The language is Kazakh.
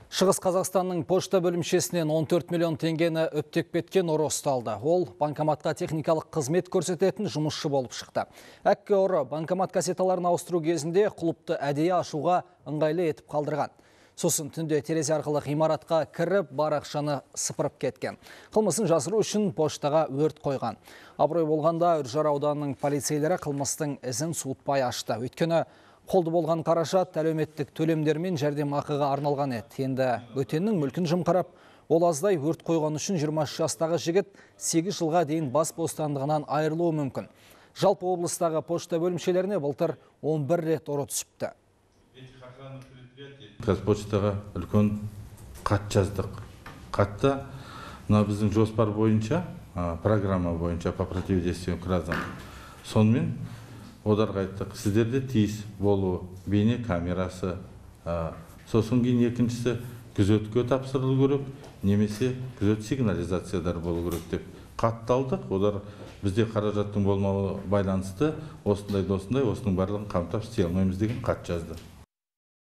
Шығыс Қазақстанның пошта бөлімшесінен 14 миллион теңгені өптеп кеткен ұры ұсталды. Ол банкоматқа техникалық қызмет көрсететін жұмысшы болып шықты. Әккі ұры банкомат кассеталарын ауыстыру кезінде құлыпты әдейі ашуға ыңғайлы етіп қалдырған. Сосын түнде терезе арқылы ғимаратқа кіріп, бар ақшаны сыпырып кеткен. Қылмысын жасыру үшін поштаға өрт қойған. Абырой болғанда Үржар ауданының полицейлері қылмыстың ізін суытпай ашты. Өйткені қолды болған қаражат әлеуметтік төлемдер мен жәрдемақыға арналған еді. Енді бөтеннің мүлкін жымқырып, ол аздай өрт қойған үшін 23 жастағы жігіт 8 жылға дейін бас бостандығынан айырылуы мүмкін. Жалпы облыстағы пошта бөлімшелеріне былтыр 11 рет ұры түсіпті. Қазпоштаға үлкен қат жаздық. Қатта біздің жоспар бойынша, программа бойынша по противодействию кражам. Сонымен одарға айттық, сіздерде тиіс болу, бейне камерасы, сосын кейін екіншісі күзетке тапсырылу керек, немесе күзет сигнализациядар болу керек деп қатталдық. Одар бізде қаражаттың болмауы байланысты осындай, осының барлығын қамтап істей алмаймыз деген қат жазды.